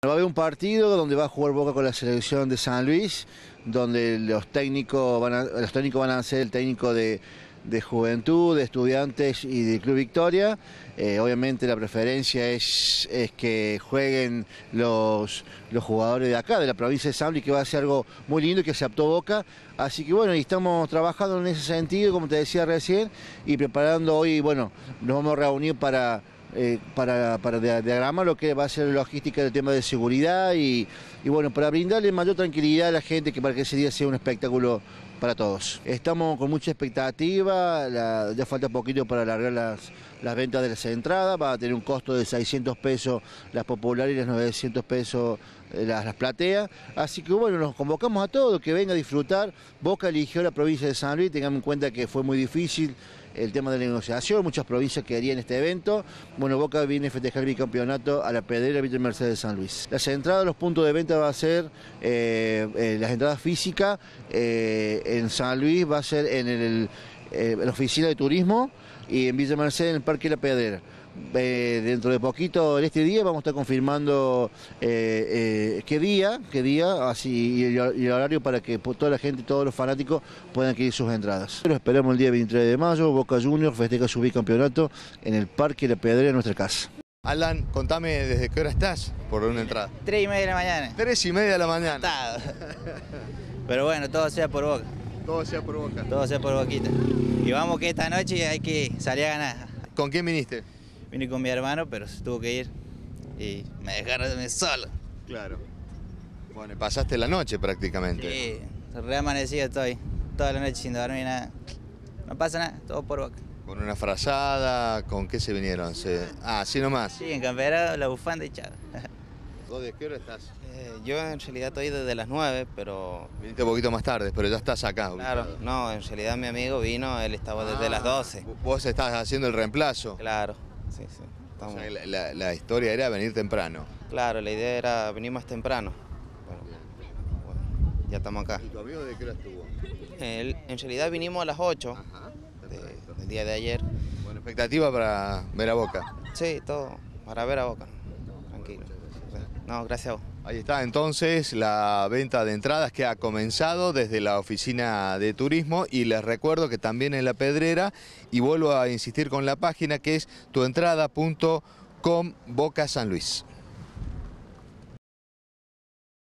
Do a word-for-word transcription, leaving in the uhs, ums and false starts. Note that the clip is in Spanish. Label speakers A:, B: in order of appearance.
A: Va a haber un partido donde va a jugar Boca con la selección de San Luis, donde los técnicos van a, los técnicos van a ser el técnico de, de Juventud, de Estudiantes y del Club Victoria. Eh, obviamente la preferencia es, es que jueguen los, los jugadores de acá, de la provincia de San Luis, que va a ser algo muy lindo y que aceptó Boca. Así que bueno, y estamos trabajando en ese sentido, como te decía recién, y preparando hoy, bueno, nos vamos a reunir para... Eh, para, para diagramar lo que va a ser la logística del tema de seguridad y, y bueno, para brindarle mayor tranquilidad a la gente, que para que ese día sea un espectáculo para todos. Estamos con mucha expectativa, la, ya falta poquito para alargar las, las ventas de las entradas, va a tener un costo de seiscientos pesos las populares y las novecientos pesos las, las plateas, así que bueno, nos convocamos a todos, que venga a disfrutar. Boca eligió la provincia de San Luis, tengamos en cuenta que fue muy difícil el tema de la negociación, muchas provincias querían este evento. Bueno, Boca viene a festejar el bicampeonato a la Pedrera Villa Mercedes de San Luis. Las entradas, los puntos de venta va a ser, eh, eh, las entradas físicas eh, en San Luis va a ser en, el, eh, en la oficina de turismo y en Villa Mercedes en el Parque La Pedrera. Eh, dentro de poquito, en este día, vamos a estar confirmando eh, eh, qué día, qué día así, y, el, y el horario para que toda la gente, todos los fanáticos puedan adquirir sus entradas. Lo esperamos el día veintitrés de mayo, Boca Juniors festeja su bicampeonato en el Parque La Pedrera, en nuestra casa.
B: Alan, contame desde qué hora estás por una entrada.
C: Tres y media de la mañana.
B: Tres y media de la mañana.
C: Pero bueno, todo sea por Boca.
B: Todo sea por Boca.
C: Todo sea por Boquita. Y vamos que esta noche hay que salir a ganar.
B: ¿Con quién viniste?
C: Vine con mi hermano, pero se tuvo que ir y me dejaron solo.
B: Claro. Bueno, y pasaste la noche prácticamente.
C: Sí, re amanecido estoy. Toda la noche sin dormir nada. No pasa nada, todo por Boca.
B: Con una frazada, ¿con qué se vinieron? Se... Ah, así nomás.
C: Sí, en campera, la bufanda y chao.
B: ¿Vos de qué hora estás?
D: Eh, yo en realidad estoy desde las nueve, pero...
B: Viniste un poquito más tarde, pero ya estás acá.
D: Claro,
B: ubicado.
D: no, en realidad mi amigo vino, él estaba desde
B: Ah,
D: las doce.
B: Vos estás haciendo el reemplazo.
D: Claro, sí, sí.
B: O
D: Estamos...
B: sea, la, la, la historia era venir temprano.
D: Claro, la idea era venir más temprano. Bueno, bueno, ya estamos acá.
B: ¿Y tu amigo de qué hora estuvo?
D: Él, en realidad vinimos a las ocho
B: Ajá,
D: de, del día de ayer.
B: Bueno, expectativa para ver a Boca.
D: Sí, todo, para ver a Boca. Tranquilo. No, gracias a vos.
B: Ahí está entonces la venta de entradas que ha comenzado desde la oficina de turismo y les recuerdo que también en La Pedrera, y vuelvo a insistir con la página que es tuentrada punto com Boca San Luis.